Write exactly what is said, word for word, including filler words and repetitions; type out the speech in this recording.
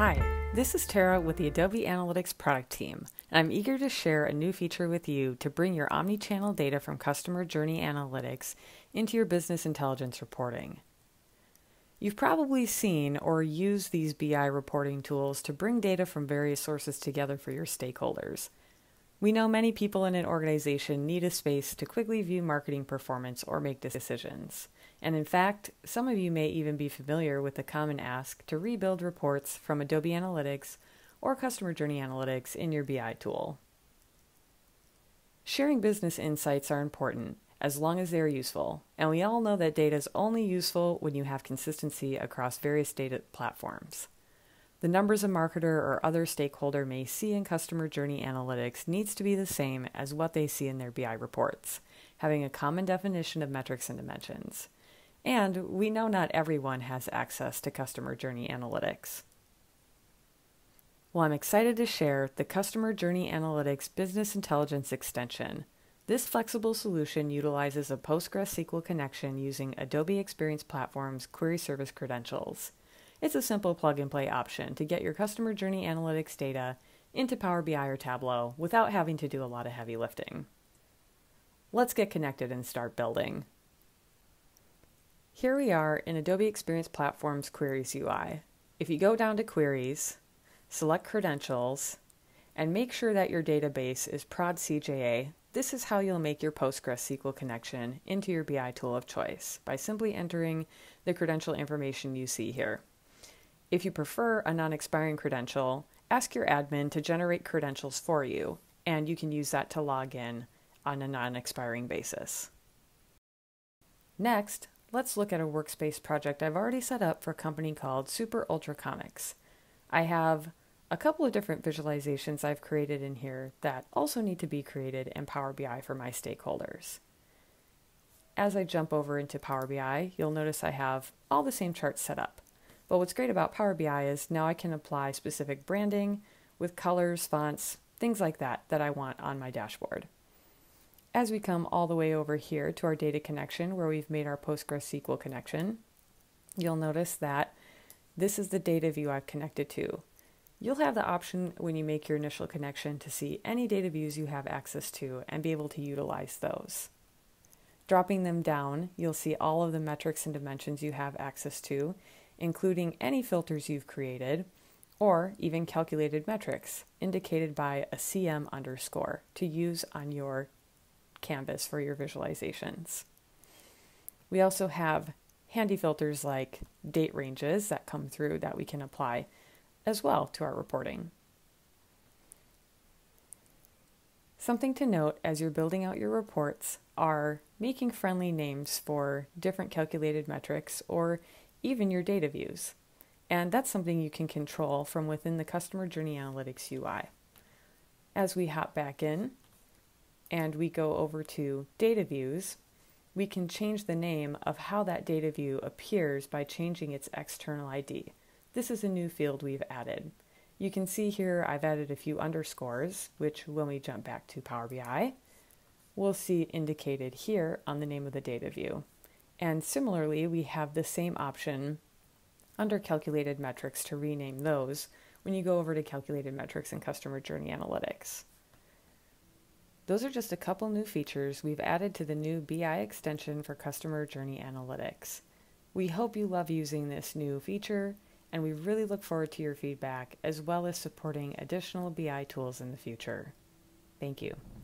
Hi, this is Tara with the Adobe Analytics product team, and I'm eager to share a new feature with you to bring your omni-channel data from customer journey analytics into your business intelligence reporting. You've probably seen or used these B I reporting tools to bring data from various sources together for your stakeholders. We know many people in an organization need a space to quickly view marketing performance or make decisions. And in fact, some of you may even be familiar with the common ask to rebuild reports from Adobe Analytics or Customer Journey Analytics in your B I tool. Sharing business insights are important as long as they are useful, and we all know that data is only useful when you have consistency across various data platforms. The numbers a marketer or other stakeholder may see in Customer Journey Analytics needs to be the same as what they see in their B I reports, having a common definition of metrics and dimensions. And we know not everyone has access to Customer Journey Analytics. Well, I'm excited to share the Customer Journey Analytics Business Intelligence extension. This flexible solution utilizes a PostgreSQL connection using Adobe Experience Platform's query service credentials. It's a simple plug-and-play option to get your Customer Journey Analytics data into Power B I or Tableau without having to do a lot of heavy lifting. Let's get connected and start building. Here we are in Adobe Experience Platform's Queries U I. If you go down to Queries, select Credentials, and make sure that your database is prod C J A, this is how you'll make your PostgreSQL connection into your B I tool of choice by simply entering the credential information you see here. If you prefer a non-expiring credential, ask your admin to generate credentials for you, and you can use that to log in on a non-expiring basis. Next, let's look at a workspace project I've already set up for a company called Super Ultra Comics. I have a couple of different visualizations I've created in here that also need to be created in Power B I for my stakeholders. As I jump over into Power B I, you'll notice I have all the same charts set up. But what's great about Power B I is now I can apply specific branding with colors, fonts, things like that that I want on my dashboard. As we come all the way over here to our data connection where we've made our PostgreSQL connection, you'll notice that this is the data view I've connected to. You'll have the option when you make your initial connection to see any data views you have access to and be able to utilize those. Dropping them down, you'll see all of the metrics and dimensions you have access to, including any filters you've created, or even calculated metrics, indicated by a C M underscore to use on your canvas for your visualizations. We also have handy filters like date ranges that come through that we can apply as well to our reporting. Something to note as you're building out your reports are making friendly names for different calculated metrics or even your data views. And that's something you can control from within the Customer Journey Analytics U I. As we hop back in and we go over to data views, we can change the name of how that data view appears by changing its external I D. This is a new field we've added. You can see here I've added a few underscores, which when we jump back to Power B I, we'll see indicated here on the name of the data view. And similarly, we have the same option under Calculated Metrics to rename those when you go over to Calculated Metrics in Customer Journey Analytics. Those are just a couple new features we've added to the new B I extension for Customer Journey Analytics. We hope you love using this new feature, and we really look forward to your feedback as well as supporting additional B I tools in the future. Thank you.